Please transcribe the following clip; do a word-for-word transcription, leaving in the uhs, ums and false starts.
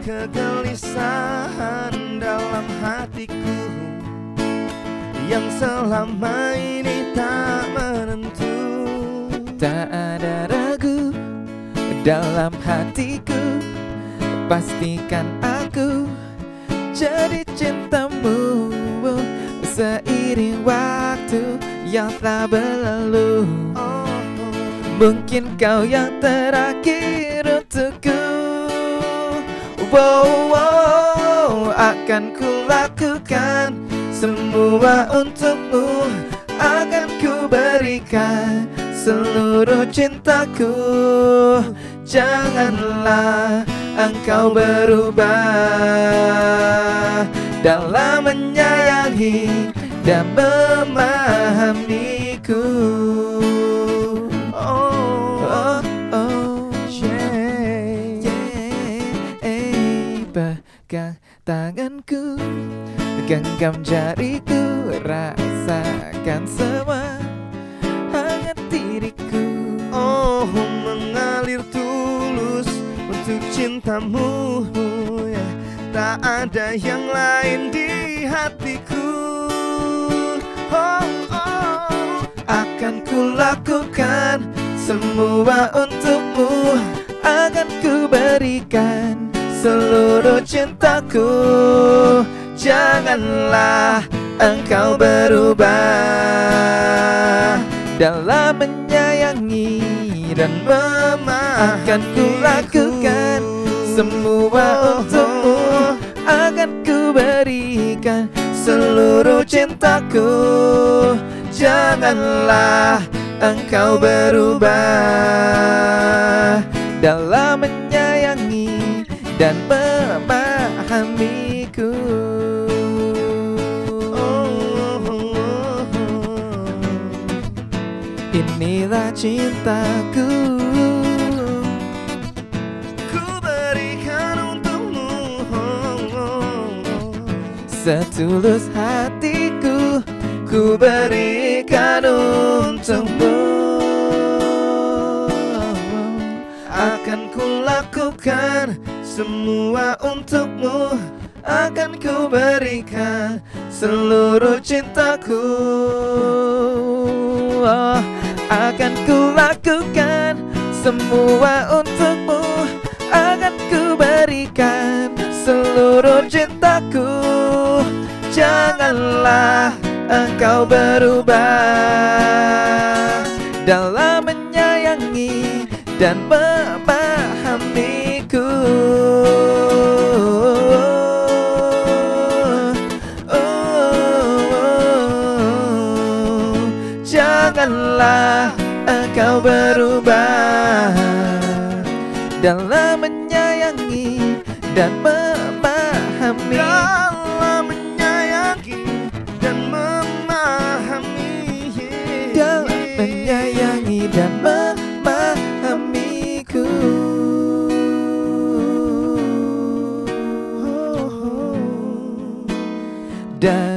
kegelisahan dalam hatiku yang selama ini tak menentu. Tak ada ragu dalam hatiku, pastikan aku jadi cintamu seiring waktu yang telah berlalu. Mungkin kau yang terakhir untukku. Wow, wow, akan ku lakukan semua untukmu, akan ku berikan seluruh cintaku. Janganlah engkau berubah dalam menyayangi dan memahamiku. Oh, oh, oh, yeah, yeah. Pegang tanganku, genggam jariku, rasakan semua hangat diriku. Oh, mengalir tulus untuk cintamu, ya. Tak ada yang lain di hatiku. Oh, oh, akan ku lakukan semua untukmu, akan ku berikan seluruh cintaku. Janganlah engkau berubah dalam menyayangi dan memahami. Akan ku lakukan semua untukmu, akan ku berikan seluruh cintaku. Janganlah engkau berubah dalam menyayangi dan memahamiku. Inilah cintaku, ku berikan untukmu. Setulus hatiku, ku berikan untukmu. Akan ku lakukan semua untukmu, akan ku berikan seluruh cintaku. Oh, akan ku lakukan semua untukmu, akan ku berikan seluruh cintaku. Janganlah engkau berubah dalam menyayangi dan memahamiku. Janganlah engkau berubah dalam menyayangi dan memahami. Dalam menyayangi dan memahami. Dalam menyayangi dan memahamiku. Dan